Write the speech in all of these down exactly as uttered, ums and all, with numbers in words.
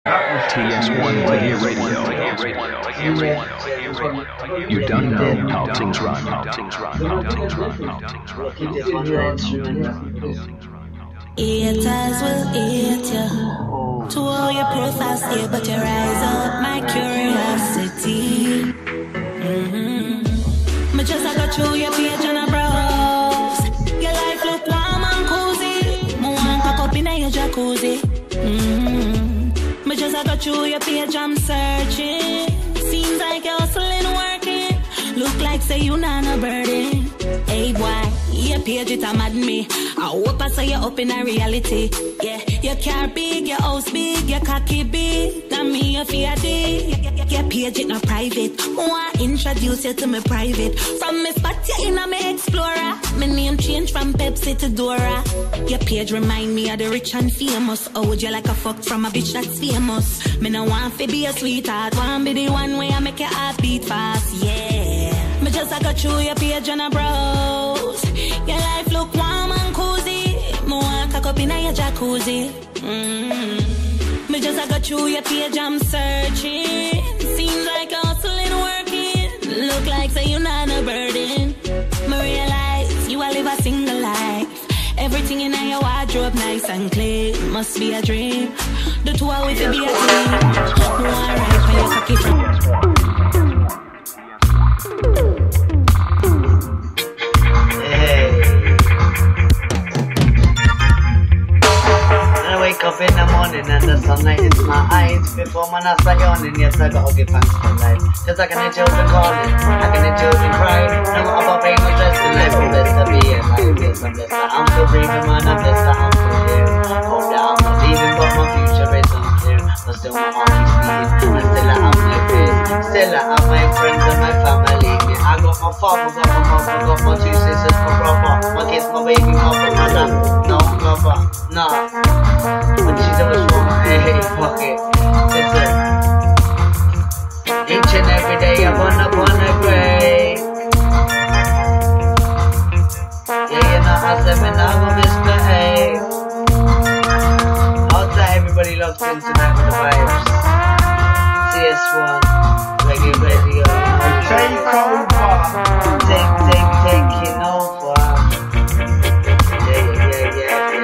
T S one Reggae Radio. You don't know how things run. How things run. How things run. How things run. Haters will hate you. To all your profiles here, but your eyes up my curiosity. Mm-hmm. Me just I got through your page and I browse. Your life look warm and cozy. Me want cock up in your jacuzzi. Mm-hmm. Me just I got through your page, I'm searching. Seems like you're hustling, working. Look like say you not a burden. Hey boy, your page it a mad me. I hope I saw you up in a reality. Yeah, your car big, your house big, your cocky big. That me your fiat. Your page it not private. Want introduce you to me private. From me spot you in a me explorer. My name change from Pepsi to Dora. Your page remind me of the rich and famous. Oh, would you like a fuck from a bitch that's famous? Me no want to be a sweetheart. Want be the one way I make your heart beat fast. Yeah, me just I got through your page and I browse. Your life look warm and cozy. Me want cock up in your jacuzzi. Mm-hmm. Me just I got through your page, I'm searching. Seems like you're hustling, working. Look like say you not a burden. Me realize you a live a single life. Everything in your wardrobe nice and clean. Must be a dream. The two are with to be a team. Me want right for your cocky friend. Wake up in the morning and the sunlight hits my eyes. Before man I start yawning, yes I gotta give thanks for life. Cause I can hear children calling, I can hear children cry. No matter about pain or stress in life, I'm blessed to be alive. Yes I'm blessed that I'm still breathing, man, I'm blessed that I'm still here. Hope that I'm not leaving, but my future is unclear. But still my heart keeps beating, and still I have my fears. Still I have my friends and my family. I got my father, got my mother, got my two sisters, my brother, my kids, my baby, my mother. No lover, no. But she's always wrong, hey, fuck it. Listen, each and every day I'm on up on the grave. Yeah, you know how seven I will misbehave. Outside everybody locked in tonight with the vibes. C S one, Reggae Radio. Take over. Take, take, taking over. Yeah, yeah, yeah, yeah, yeah.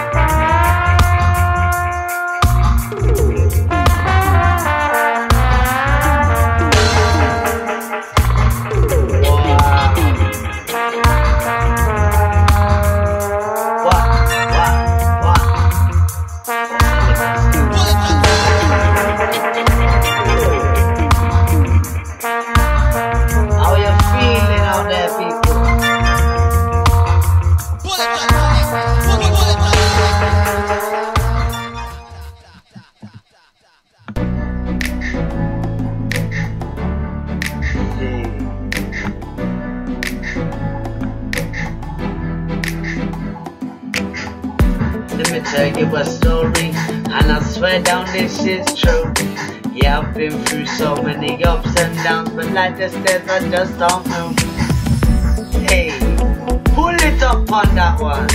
Tell you a story, and I swear down this is true. Yeah, I've been through so many ups and downs, but like the stairs I just don't move. Hey, pull it up on that one.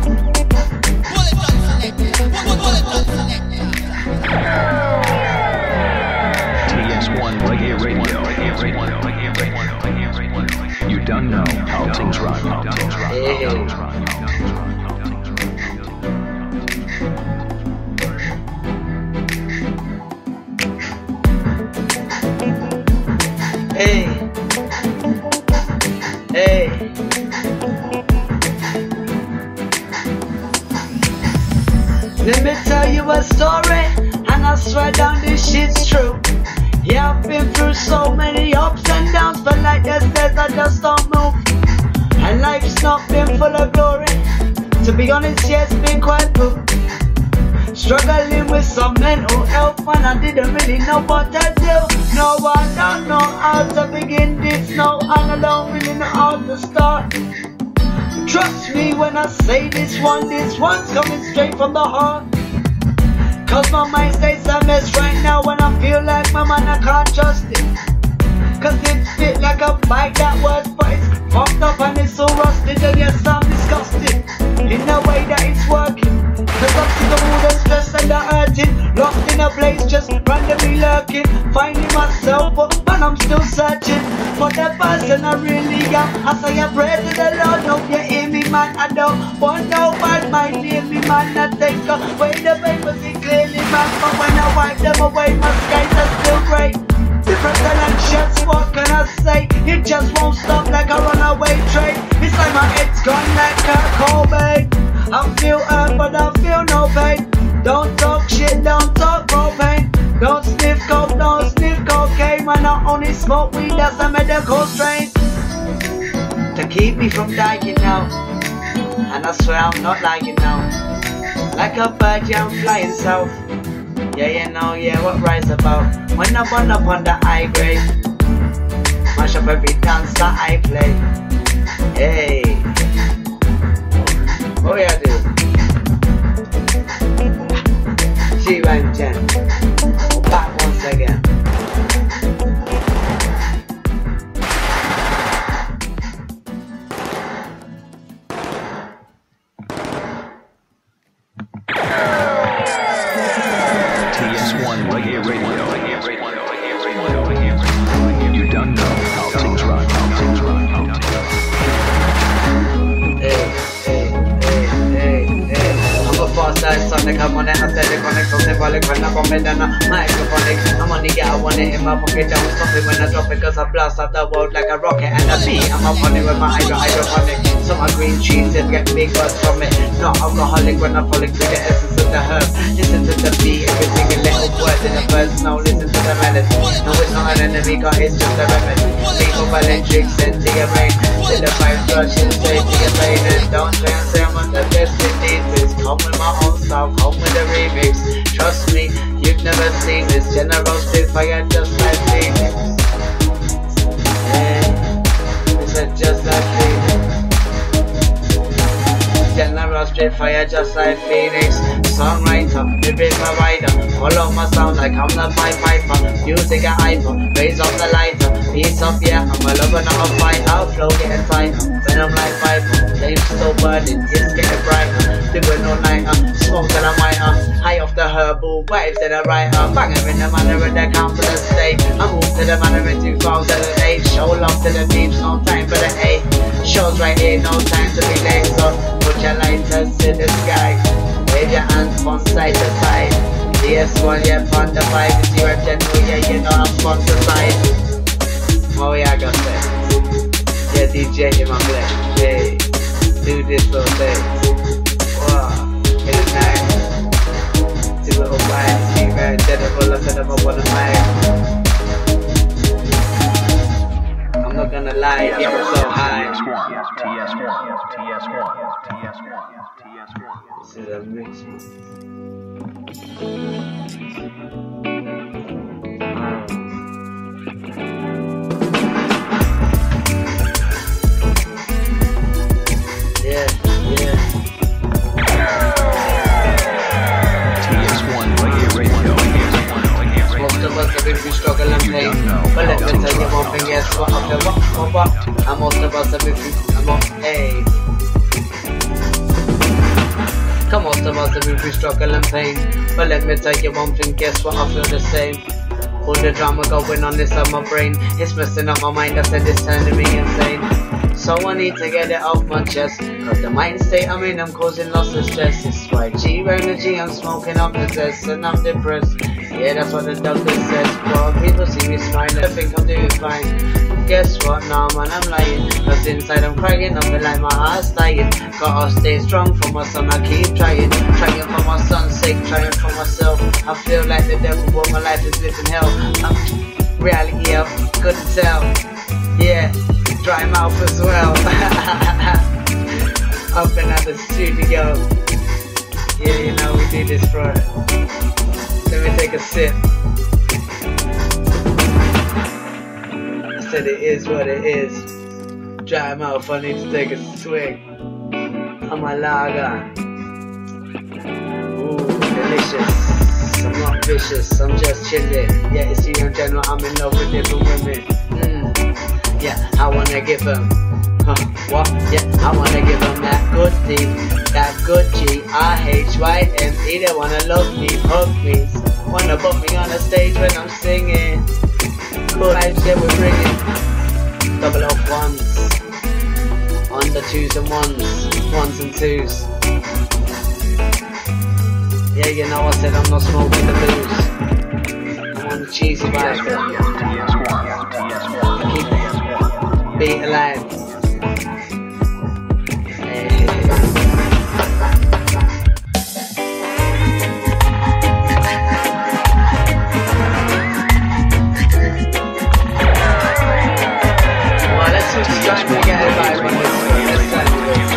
T S one Reggae Radio. You don't know how things run. How things run. How things run. Hey, hey. Let me tell you a story, and I swear down this shit's true. Yeah, I've been through so many ups and downs, but like the stairs I just don't move. And life's not been full of glory. To be honest, yeah, it's been quite good. Struggling with some mental health, and I didn't really know what to do. No, I don't know how to begin this, no, and I don't really know how to start. Trust me when I say this one, this one's coming straight from the heart. Cause my mind stays a mess right now, when I feel like my man, I can't trust it. Cause it's fit like a bike that works, but it's fucked up and it's so rusted. And yes, I'm disgusted in the way that it's working. Cause I'm sick of all the stress and the hurting. Lost in a place, just randomly lurking. Finding myself, but man, I'm still searching for the person I really am. I say I pray to the Lord, no, you hear me, man. I don't want no bad mind, hear me, man. I take away the papers, see clearly, man. But when I wipe them away, my skies are still grey. Different connections, what can I say? It just won't stop like a runaway train. It's like my head's gone like Kurt Cobain. I feel hurt, but I feel no pain. Don't talk shit, don't talk propane. Don't sniff coke, don't sniff cocaine. Man, I only smoke weed, that's a medical strain. To keep me from dying now. And I swear I'm not lying now. Like a bird, yeah, I'm flying south. Yeah, you know, yeah, what rise about? When I burn up on the high grade, mash up every dance that I play. Hey, what you do? G one Gen, back once again. Reggae Radio. You don't know how things run. How things run. How things run. Hey, hey, hey, hey, hey. I'm a fast ass sonic. I'm on it. I said it connect from symbolic when I bomb it down. Microphonic. I'm on the get. I want it in my pocket. Don't stop it when I drop it. Cause I blast out the world like a rocket and a beat. I'm up on it with my hydro hydroponic. So my green cheese it get big buzz from it. Not alcoholic when I frolic through the essence of the herb. Listen to the beat, every single little word in the verse. Now listen to the melody. No, it's not an enemy, cause it's just a remedy. People electric send to your brain. Let the vibes rush and say to your brain. And don't try and say I'm on the best it needs. Come with my own style, come with the remix. Trust me, you've never seen this. General Spitfire just like Phoenix. Yeah, it's a just like Phoenix. General Spitfire just like Phoenix. Songwriter, lyric provider. Follow my sound like I'm the Pied Piper. Music a hyper, raise up the lighter. Beats up, yeah, I'm a lover, not a fighter. Flow getting tighter, when I'm like Viper. Flames still burning, it's getting brighter. Doing all nighter, smoke till I'm whiter. High off the herbal, vibes to the writer. Banger in the manner in the count for the state. I move to the manner in two thousand eight. Show love to the beeps, no time for the eight. Shows right here, no time to be late. So put your lighters in the sky. Wave your hands from side to side. D S one, yeah, on the vibe. It's your general, yeah, you know I'm from the side. Oh yeah, I got that. Yeah, D J in my flesh. Hey, do this all day. Wow, it is nice. Two little vibes, keep very general. I said I'm up on the mic. I'm not gonna lie, it was so high. T S one, T S one, T S one, T S one, T S one. This is a mix. Yeah, yeah. T S one Reggae Radio. Most of us have been through struggle and pain. But let me tell you one thing, yes, what up the what, what, what? And most of us have been through, I'm on, hey. Come most of us have been through struggle and pain. But let me tell you one thing, guess what, I feel the same. All the drama going on inside my brain, it's messing up my mind, I said it's turning me insane. So I need to get it off my chest, cause the mind state I'm in, I'm causing lots of stress. It's why G energy, I'm smoking up the zest and I'm depressed. Yeah, that's what the doctor says. But people see me smiling, I think I'm doing fine. Guess what, nah man, I'm lying. Cause inside I'm crying, I feel like my heart's dying. Gotta stay strong for my son, I keep trying. Trying for my son's sake, trying for myself. I feel like the devil, but my life is living hell. I'm reality, yeah, couldn't tell. Yeah, dry mouth as well. Up and at the studio. Yeah, you know, we do this for it. Let me take a sip. I said it is what it is. Dry mouth, I need to take a swig. I'm a lager. Ooh, delicious. I'm not vicious, I'm just chilling. Yeah, it's you in general, I'm in love with different women. Mm. Yeah, I wanna give them What? Yeah, I wanna give them that good D, that good G, R H Y M E. They wanna love me, hug me, wanna put me on the stage when I'm singing. Cool vibes, yeah, we're bringing double up ones, on the twos and ones, ones and twos. Yeah, you know I said I'm not smoking the booze. I'm on the cheesy vibe. Keep beat alive. Well, let's just try and get a vibe on this one. Let's try and do it.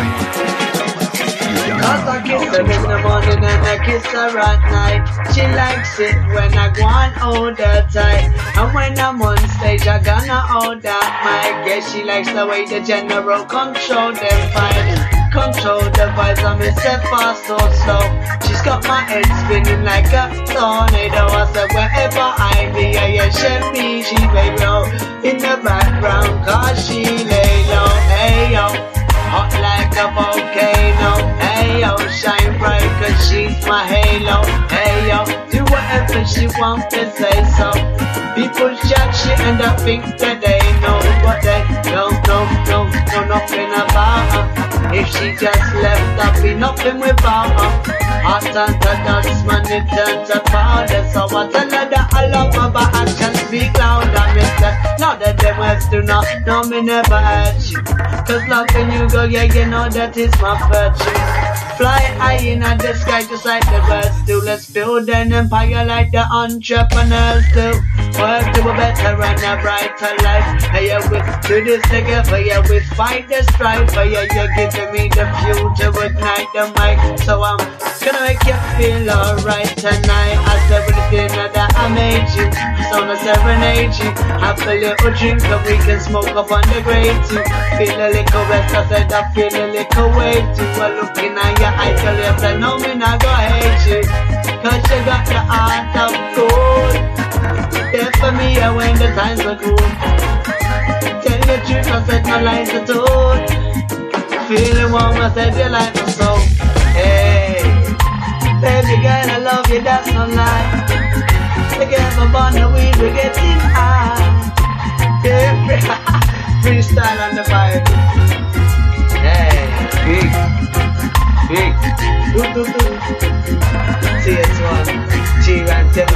Cause I kiss her in the morning and I kiss her at night. She likes it when I go and hold her tight. And when I'm on stage I gonna hold that mic. Yeah, she likes the way the general control them vibes. Control the vibes and me set fast or slow. She's got my head spinning like a tornado. I said wherever I be, yeah, yeah, she me, she lay low in the background cause she lay low. Hey yo, hot like a volcano. Hey yo, shine bright cause she's my halo. Hey yo, do whatever she wants to say so. People chat shit and I think that they know, but they don't know, know, know nothing about her. If she just left, I'd be nothing without her. Hot and the dust, man, it turns to powder. So I tell her that I love her, but actions speak louder. Mister, now that them words do not know me never hurt you. Cause loving you, girl, yeah, you know that is my virtue. Fly high in the sky just like the birds do. Let's build an empire like the entrepreneurs do. Work to a better and a brighter life. Hey, yeah, we do this together. Yeah, we fight the strife. Yeah, you're giving me the fuel to ignite the mic. So I'm gonna make you feel alright tonight. I said with the dinner that I made you, so I serenade you. Have a little drink and we can smoke up on the grate too. Feel a little rest, I said I feel a little wave too. I'm looking at your eyes, girl, you said no, me not gonna hate you. Cause you got the heart of gold. There for me and when the times were cool. Tell the truth, I said no lies at all. Feeling warm, I said you like my soul. Hey, baby girl, I love you, that's no lie. Together on the weed, we're getting high. Yeah, freestyle on the vibe. Hey, big, big. Do, do, do. T S one, G and Demo.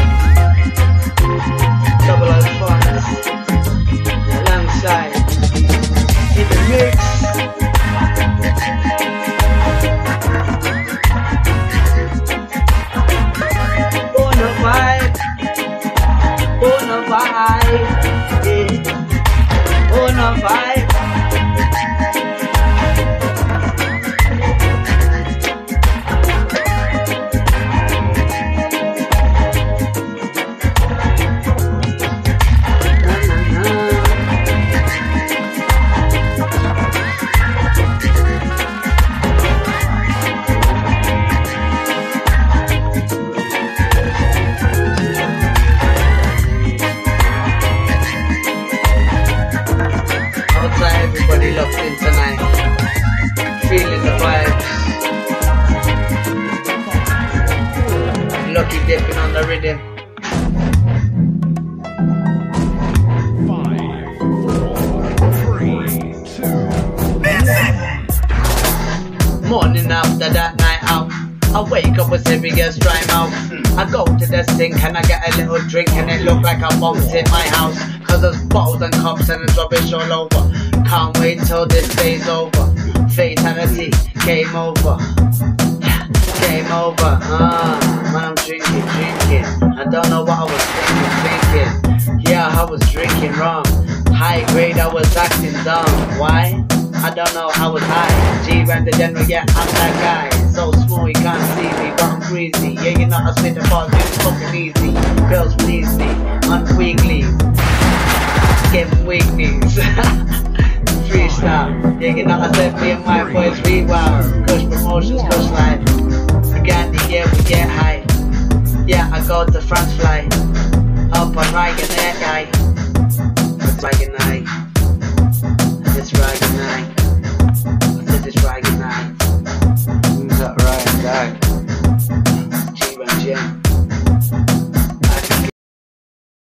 Double as funnels. Alongside. In the mix. Bonafide, bonafide, yeah, bonafide. Locked in tonight, feeling the vibes. Lucky dipping on the rhythm. Five, four, three, two. Morning after that night out, I wake up with serious dry mouth. I go to the sink and I get a little drink and it look like I bumped in my house. Cause there's bottles and cups and there's rubbish all over. Can't wait till this day's over. Fatality, game over. Game over. Ah, man, I'm drinking, drinking. I don't know what I was thinking, thinking. Yeah, I was drinking wrong. High grade, I was acting dumb. Why? I don't know, I was high. G-Ran the general, yeah, I'm that guy. So small, you can't see me, but I'm breezy. Yeah, you know I spit the bars, it's fucking easy. Girls please me, on weekly. Give weak knees. Freestyle. Yeah, you know I said me and my boys rewild. Kush promotions, Kush life. We got the yeah, we get high. Yeah, I go to France fly. Up on Ryanair guy. It's Ryanair. It's Ryanair. again.